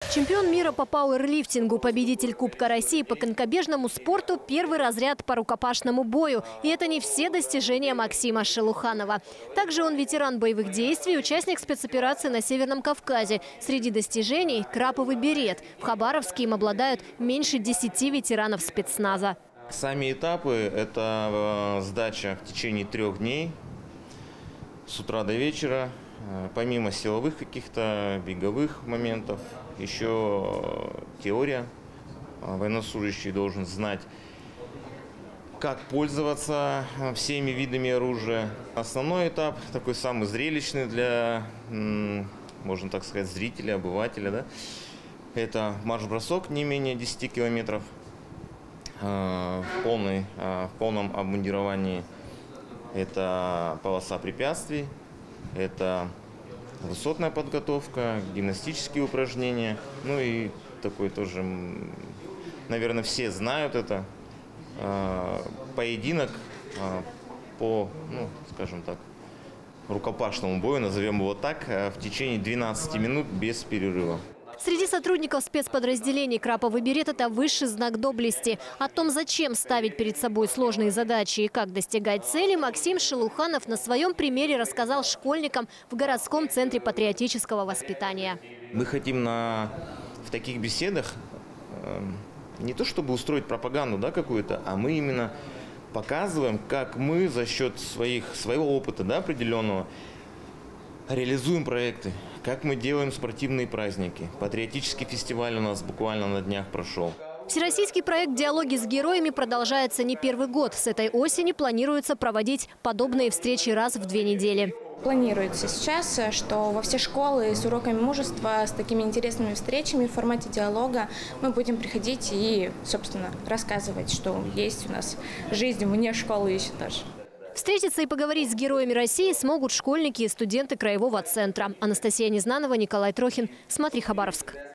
Чемпион мира по пауэрлифтингу, победитель Кубка России по конькобежному спорту, первый разряд по рукопашному бою. И это не все достижения Максима Шелуханова. Также он ветеран боевых действий, участник спецоперации на Северном Кавказе. Среди достижений – краповый берет. В Хабаровске им обладают меньше 10 ветеранов спецназа. Сами этапы – это сдача в течение 3 дней, с утра до вечера. Помимо силовых каких-то беговых моментов, еще теория. Военнослужащий должен знать, как пользоваться всеми видами оружия. Основной этап, такой самый зрелищный для, можно так сказать, зрителя, обывателя, да? Это марш-бросок не менее 10 километров в полном обмундировании. Это полоса препятствий. Это высотная подготовка, гимнастические упражнения. Ну и такой тоже, наверное, все знают это. Поединок по, скажем так, рукопашному бою, назовем его так, в течение 12 минут без перерыва. Среди сотрудников спецподразделений краповый берет – это высший знак доблести. О том, зачем ставить перед собой сложные задачи и как достигать цели, Максим Шелуханов на своем примере рассказал школьникам в городском центре патриотического воспитания. Мы хотим в таких беседах не то чтобы устроить пропаганду, да, какую-то, а мы именно показываем, как мы за счет своего опыта, да, определенного реализуем проекты, как мы делаем спортивные праздники. Патриотический фестиваль у нас буквально на днях прошел. Всероссийский проект «Диалоги с героями» продолжается не первый год. С этой осени планируется проводить подобные встречи раз в 2 недели. Планируется сейчас, что во все школы с уроками мужества, с такими интересными встречами в формате диалога мы будем приходить и, собственно, рассказывать, что есть у нас жизнь вне школы еще тоже. Встретиться и поговорить с героями России смогут школьники и студенты краевого центра. Анастасия Незнанова, Николай Трохин. Смотри, Хабаровск.